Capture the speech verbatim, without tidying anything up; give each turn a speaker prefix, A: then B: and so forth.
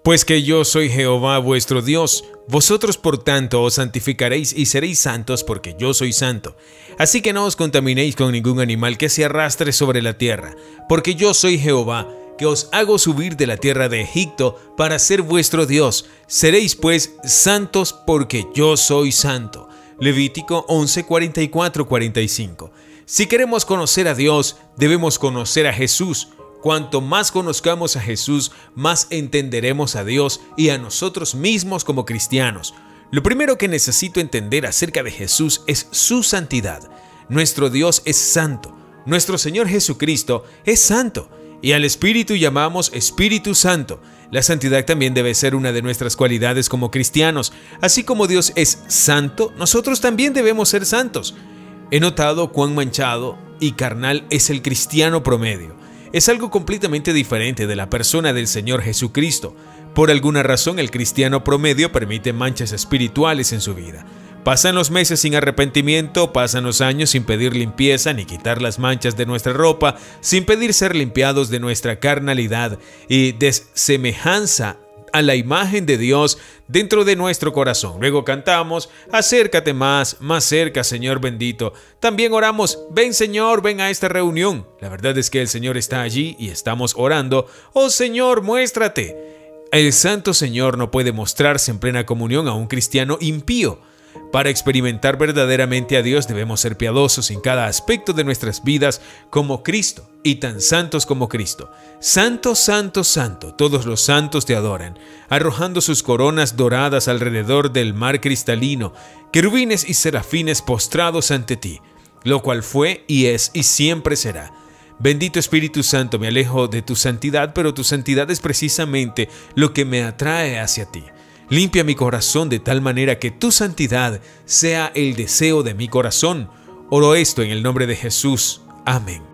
A: Pues que yo soy Jehová vuestro Dios, vosotros por tanto os santificaréis y seréis santos porque yo soy santo. Así que no os contaminéis con ningún animal que se arrastre sobre la tierra, porque yo soy Jehová, que os hago subir de la tierra de Egipto para ser vuestro Dios. Seréis pues santos porque yo soy santo. Levítico once, cuarenta y cuatro, cuarenta y cinco. Si queremos conocer a Dios, debemos conocer a Jesús. Cuanto más conozcamos a Jesús, más entenderemos a Dios y a nosotros mismos como cristianos. Lo primero que necesito entender acerca de Jesús es su santidad. Nuestro Dios es santo. Nuestro Señor Jesucristo es santo. Y al Espíritu llamamos Espíritu Santo. La santidad también debe ser una de nuestras cualidades como cristianos. Así como Dios es santo, nosotros también debemos ser santos. He notado cuán manchado y carnal es el cristiano promedio. Es algo completamente diferente de la persona del Señor Jesucristo. Por alguna razón, el cristiano promedio permite manchas espirituales en su vida. Pasan los meses sin arrepentimiento, pasan los años sin pedir limpieza ni quitar las manchas de nuestra ropa, sin pedir ser limpiados de nuestra carnalidad y desemejanza a la imagen de Dios dentro de nuestro corazón. Luego cantamos, acércate más, más cerca, Señor bendito. También oramos, ven Señor, ven a esta reunión. La verdad es que el Señor está allí y estamos orando, oh Señor, muéstrate. El Santo Señor no puede mostrarse en plena comunión a un cristiano impío. Para experimentar verdaderamente a Dios debemos ser piadosos en cada aspecto de nuestras vidas como Cristo y tan santos como Cristo. Santo, santo, santo, todos los santos te adoran, arrojando sus coronas doradas alrededor del mar cristalino, querubines y serafines postrados ante ti, lo cual fue y es y siempre será. Bendito Espíritu Santo, me alejo de tu santidad, pero tu santidad es precisamente lo que me atrae hacia ti. Limpia mi corazón de tal manera que tu santidad sea el deseo de mi corazón. Oro esto en el nombre de Jesús. Amén.